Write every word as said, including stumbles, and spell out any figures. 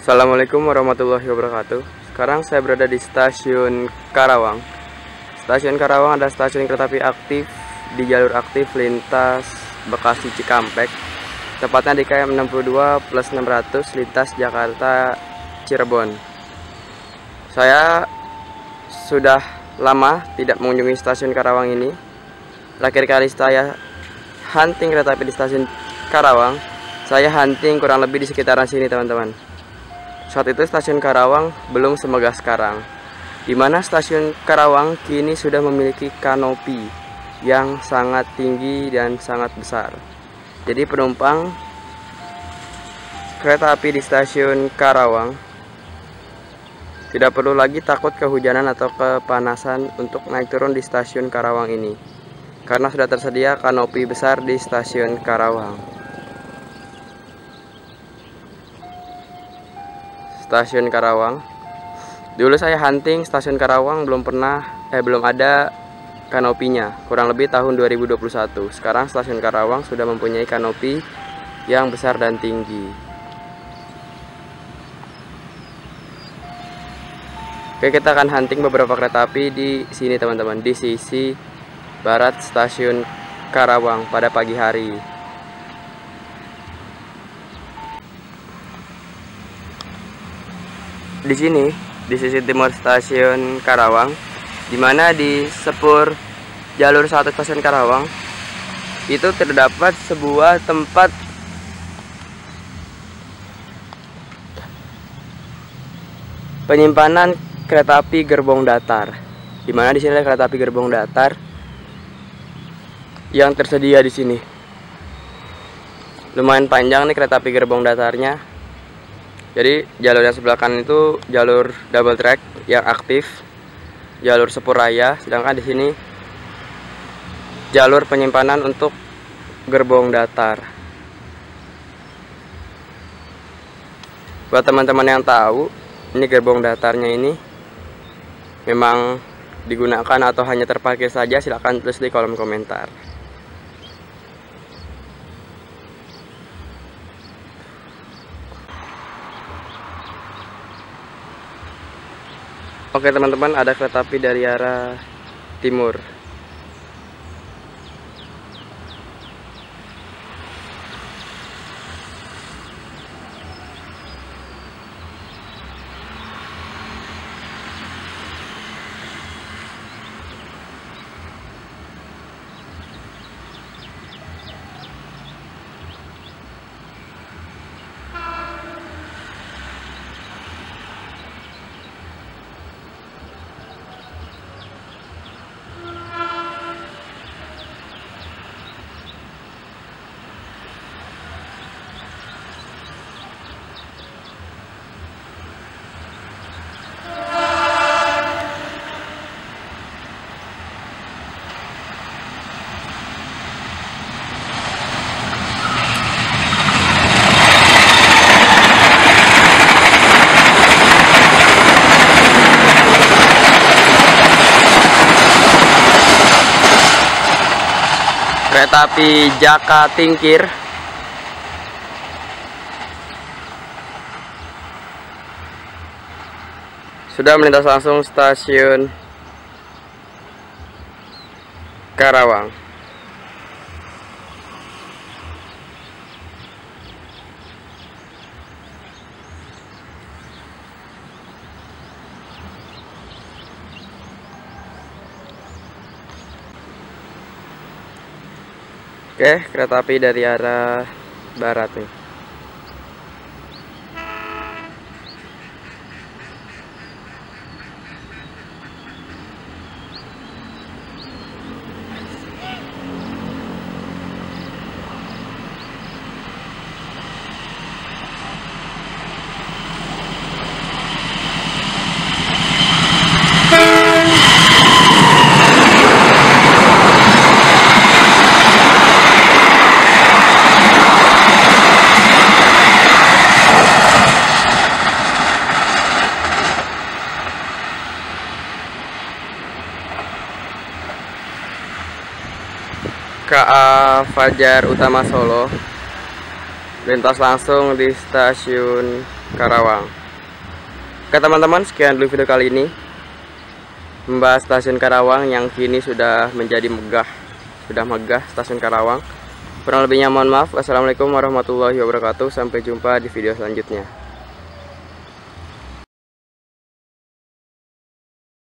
Assalamualaikum warahmatullahi wabarakatuh. Sekarang saya berada di stasiun Karawang. Stasiun Karawang adalah stasiun kereta api aktif di jalur aktif lintas Bekasi Cikampek, tepatnya di K M enam puluh dua plus enam ratus lintas Jakarta Cirebon. Saya sudah lama tidak mengunjungi stasiun Karawang ini. Terakhir kali saya hunting kereta api di stasiun Karawang, saya hunting kurang lebih di sekitaran sini, teman-teman. Saat itu stasiun Karawang belum semegah sekarang, di mana stasiun Karawang kini sudah memiliki kanopi yang sangat tinggi dan sangat besar. Jadi penumpang kereta api di stasiun Karawang tidak perlu lagi takut kehujanan atau kepanasan untuk naik turun di stasiun Karawang ini, karena sudah tersedia kanopi besar di stasiun Karawang. Stasiun Karawang. Dulu saya hunting stasiun Karawang belum pernah eh belum ada kanopinya, kurang lebih tahun dua ribu dua puluh satu. Sekarang stasiun Karawang sudah mempunyai kanopi yang besar dan tinggi. Oke, kita akan hunting beberapa kereta api di sini, teman-teman, di sisi barat stasiun Karawang pada pagi hari. Di sini, di sisi timur stasiun Karawang, di mana di sepur jalur satu stasiun Karawang itu terdapat sebuah tempat penyimpanan kereta api gerbong datar. Di mana di sini ada kereta api gerbong datar yang tersedia di sini. Lumayan panjang nih kereta api gerbong datarnya. Jadi jalur yang sebelah kanan itu jalur double track yang aktif, jalur sepur raya, sedangkan di sini jalur penyimpanan untuk gerbong datar. Buat teman-teman yang tahu, ini gerbong datarnya ini memang digunakan atau hanya terparkir saja, silahkan tulis di kolom komentar. Oke, teman-teman, ada kereta api dari arah timur. Kereta api Jaka Tingkir sudah melintas langsung stasiun Karawang. Oke, kereta api dari arah barat nih. K A Fajar Utama Solo lintas langsung di stasiun Karawang. Oke teman-teman, sekian dulu video kali ini, membahas stasiun Karawang yang kini sudah menjadi megah. Sudah megah stasiun Karawang. Kurang lebihnya mohon maaf. Wassalamualaikum warahmatullahi wabarakatuh. Sampai jumpa di video selanjutnya.